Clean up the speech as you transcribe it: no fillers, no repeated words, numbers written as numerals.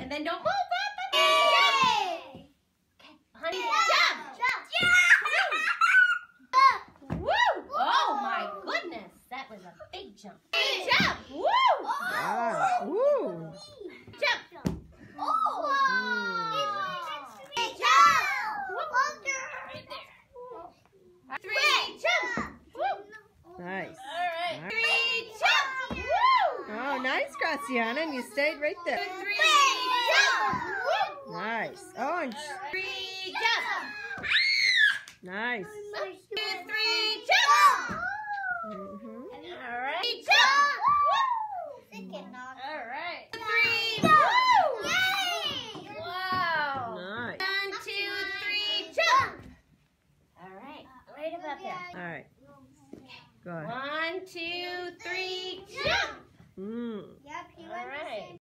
And then don't move. Jump. Okay, honey, jump. Woo! Oh my goodness, that was a big jump. Jump. Woo! Ah, woo. Jump. Oh! Right there. 3, jump. Woo! Nice. All right. 3, jump. Woo! Oh, nice, Graciana, and you stayed right there. 3, jump. Woo! Nice. Oh, and 3, jump. nice. 2, 3, jump. Mm-hmm. All right. Jump. Woo! All right.